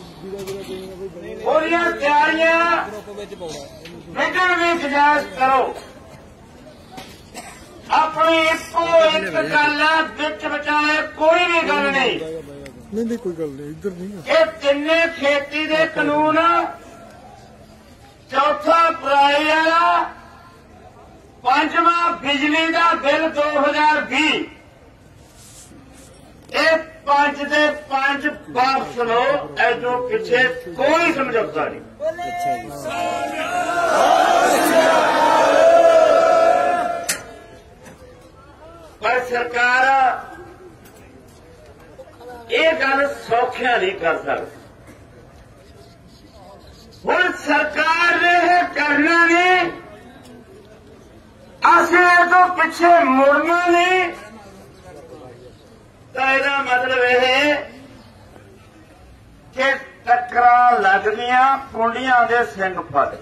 पूरी तैयारियां विघन भी गुजारिश करो। अपनी इको एक गल बिच बचाए कोई भी गल नहीं। नहीं कोई गल नहीं, इधर नहीं। ये तिन्ने खेती दे कानून, चौथा पराई वाला, पंजवां बिजली का बिल 2020, ये 5 दे 5 वापस लो। जो पिछे कोई समझौता नहीं। पर सरकार ये गल सौखिया नहीं कर सकती। हुण सरकार ने करना नहीं, असीं तो पिछे मुड़ना नहीं। तो इसका मतलब यह कि टक्करां लगदियां कुंडियां दे सिंग फट।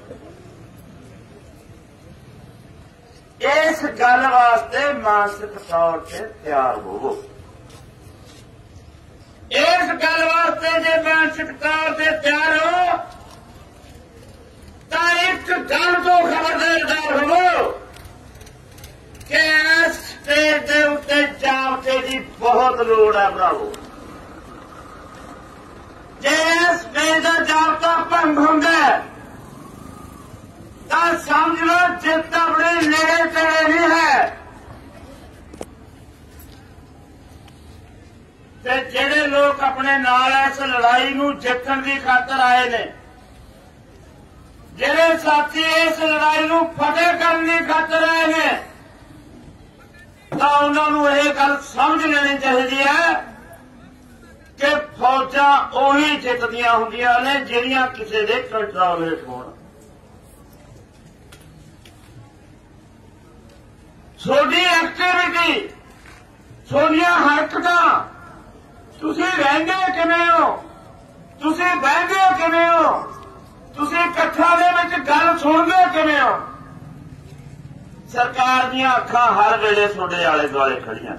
इस गल वास्ते मानसिक तौर से तैयार होवो। इस गल वास्ते जे मानसिक तौर से तैयार हो तो एक गल तो खबरदार होवो कि इस स्टेज के उत्ते जाबते की बहुत लोड़ है भरावो। जे इस स्टेज का जाबता भंग होंदा तो समझ लो जित अपने नेड़े तेड़े नहीं है। ते जेड़े लोग अपने नाल इस लड़ाई नूं जितण की खातर आए ने, जेड़े साथी इस लड़ाई नूं फतेह करने की खातर आए ने, तो उन्होंने यह गल समझ लेनी चाहिए है कि फौजां उही जितदियां हुंदियां ने जिहड़ियां किसी दे कंट्रोल हेठ होण। थोड़ी एक्टिविटी, थोड़ियां हरकतां, तुसीं रहिंदे किवें हो, तुसीं बहिंदे किवें हो, तुसीं इकट्ठा दे विच गल सुणदे किवें हो। सरकार दीयां अखां हर वेले तुहाडे आले दुआले खड़ियां।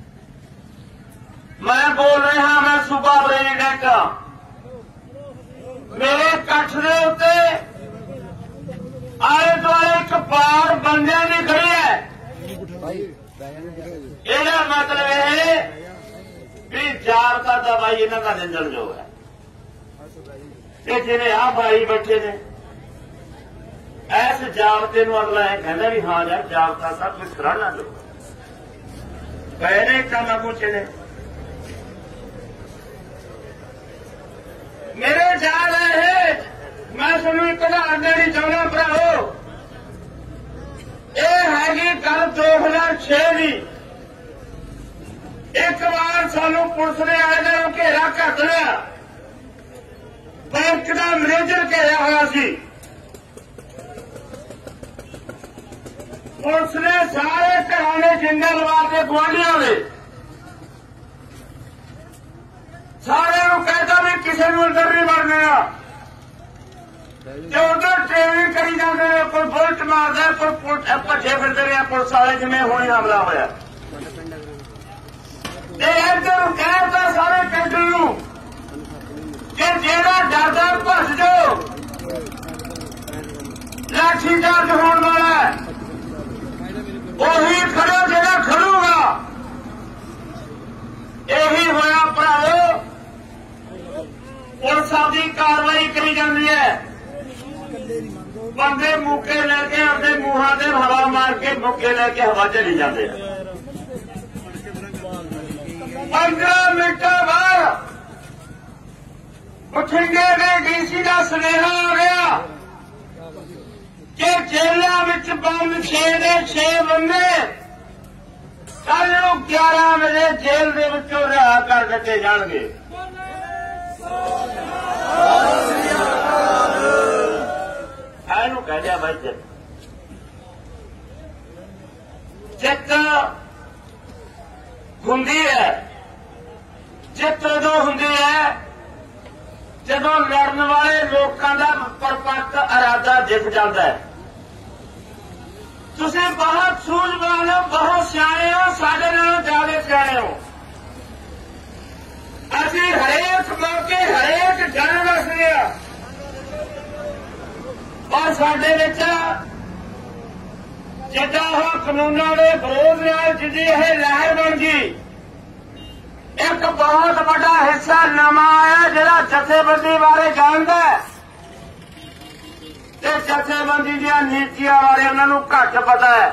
मैं बोल रहा, मैं सूबा प्रेसिडेंट हां। मेरे कट्ठ दे उत्ते आले दुआले एक बार बंदियां नहीं खड़े है। ਇਹਦਾ मतलब है भी जाबता तो भाई इन्हों का निंदण जो है। ये जिन्हें आ भाई बैठे ने इस जाबते नूं अगला यह कहना भी हाँ यार जाबता सब कुछ सराहना जो पहले काम पहुंचे ने। मेरे जा रहे है, मैं तुहानूं एक उदाहरण देनी चाहुंदा भराओ। यह हैगी गल 2006 की। एक बार सानू पुलिस ने आए दिन घेरा घट लिया, बैंक का मैनेजर घेरा हुआ सी। पुलिस ने सारे घरों ने जिंदे लवाते गुआढ़ियां ने, सारे कहता भी किसी को अंदर नहीं वड़ना। जो उधर ट्रेनिंग करी जाते हैं, कोई बुलट मारदा, कोई भजे फिरते रहे पुलिस वाले जिवें हुणे हमला होया। इधर कहता सारे पिंड नूं कि जेड़ा डरदा भज जाओ, लाठी चार्ज होने वाला है, उही खड़ो जेड़ा खड़ूगा। यही होया भराओ। पुलिस अपनी कार्रवाई करी जाती है, बंदे मुक्के लैके अपने मूहां से हवा मार के मुक्के लैके हवा चली जाते हैं। 15 मिनट बाद बठिंडे के डीसी का सुनेहा आ गया कि जेलों में बंद 6 ਦੇ 6 बंदे कल 11 बजे जेल के विचों रिहा कर दिते जाणगे। ਇਹਨੂੰ ਕਹਿ ਦਿਆ ਬਾਈ ਜਿੱਤ ਹੁੰਦੀ ਹੈ। ਜਿੱਤ ਉਦੋਂ ਹੁੰਦੀ ਹੈ ਜਦੋਂ ਲੜਨ ਵਾਲੇ ਲੋਕਾਂ ਦਾ ਪਰਪੱਕ ਇਰਾਦਾ ਦਿਖ ਜਾਂਦਾ ਹੈ। ਤੁਸੀਂ ਬਹੁਤ ਸੂਝਵਾਨ ਹੋ, ਬਹੁਤ ਸਿਆਣੇ ਹੋ, ਸਾਡੇ ਨਾਲੋਂ ਜ਼ਿਆਦਾ ਸਿਆਣੇ ਹੋ। ਅਸੀਂ ਹਰੇਕ ਮੌਕੇ ਹਰੇਕ और साडे विच जिद्दां ओह कानूनां दे विरोध नाल जिद्दी इह लहर बन गई, एक बहुत बड़ा हिस्सा नवा आया जिहड़ा जथेबंदी बारे जानदा है ते जथेबंदी दीआं नीतियां बारे उन्हां नूं घट पता है।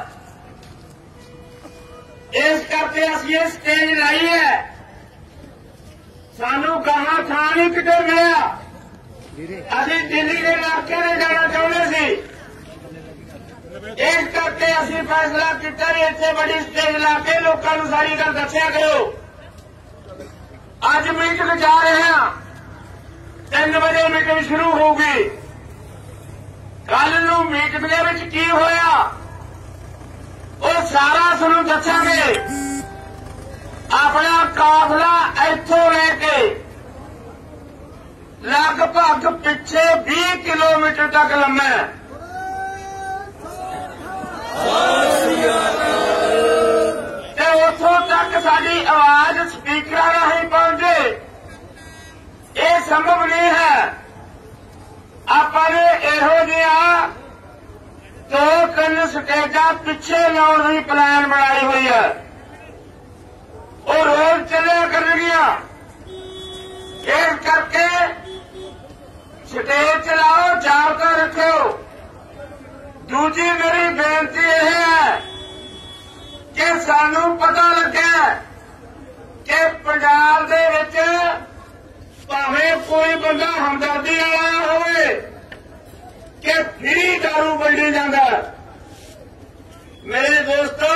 इस करके असीं इह स्टेज लाई है। सानू कहा थां नहीं किते मिलिया, असीं दिल्ली के इलाके में जाना चाहुंदे सी। इस करके असीं फैसला किया भी इत्थे बड़ी स्टेज ला के लोकां नूं सारी गल दस्सिया करो। अज मीटिंग जा रहे हैं, 3 बजे मीटिंग शुरू होगी। कल नूं मीटिंग दे विच की होया वो सारा तुहानूं दस्सांगे। अपना काफला इत्थों लेके लगभग पिछे 20 किलोमीटर तक लम्मा है। ते उथों तक साडी आवाज स्पीकर राਹੀਂ पहुंचे, ये संभव नहीं है। आपां ने इहो जिहा 2-3 स्टेजां पिछे लाउण दी प्लान बनाई हुई है। वो रोज चलिया करनगियां। इस करके स्टेज चलाओ, जागता रखो। दूजी मेरी बेनती यह है कि सानू पता लगे कि पंजाब दे विच भावें कोई बंदा हमदर्दी वाला होवे कि फ्री दारू वंडी जांदा। मेरे दोस्तों,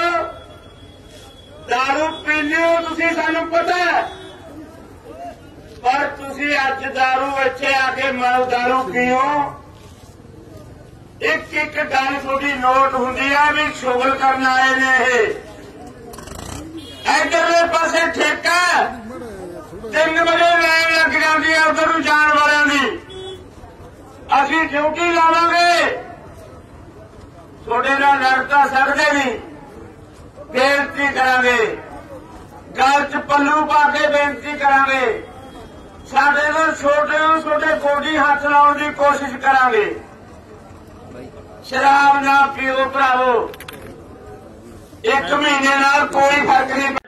दारू पीने हो तुसी, सानू पता है, पर तुसी अज दारू इत्थे आके मारो दारू पीओ। एक एक गल थोड़ी नोट हुंदी है भी शुगल करन आए ने। इधरले पासे ठेका 3 बजे लाइन लग जाती है उधर नूं जाण वालियां दी। असीं ड्यूटी लावांगे, थोड़े नाल लड़ तां सकदे नहीं। बेनती करांगे, गल च पल्लू पा के बेनती करांगे। साडे नाल छोटे नूं छोटे गोडी हथ लाउण दी कोशिश करांगे। शराब ना पीओ भरावो, 1 महीने नाल कोई फर्क नहीं।